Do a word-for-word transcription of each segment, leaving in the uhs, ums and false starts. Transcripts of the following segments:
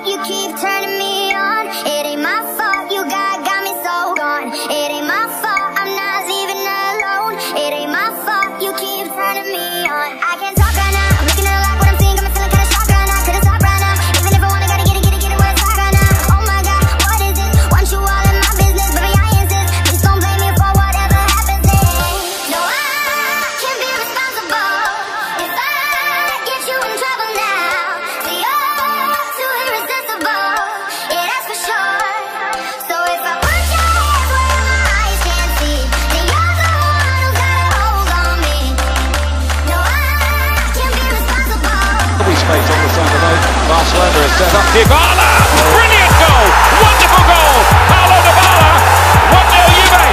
fault you keep turning me on. It ain't my fault you got, got me so gone. It ain't my fault I'm not leaving alone. It ain't my fault you keep turning me on. I can't talk right now, I'm looking at a lot what I'm seeing, got me feeling kinda shocked right now. Couldn't stop right now, even if I wanna, gotta get it, get it, get it where it's hot right now. Oh my God, what is this? Want you all in my business, baby I insist. Please don't blame me for whatever happens next. No, I can't be responsible if I get you in trouble now. So you're too irresistible, yeah that's for sure. So if I put your hands where my eyes can't see, then you're the one who's got a hold on me. No, I can't be responsible. Lovely space on the side of the Barcelona has set up. Dybala! Brilliant goal! Wonderful goal! Paulo Dybala! one nil Juve!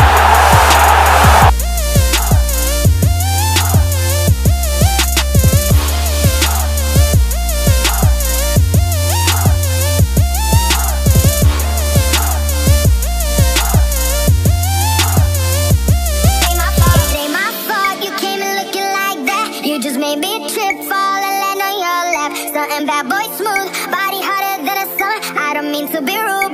Ain't my fault, it ain't my fault you came in looking like that. You just made me trip, fall and land on your lap. Something bad boy smooth, body hotter than a summer. I don't mean to be rude,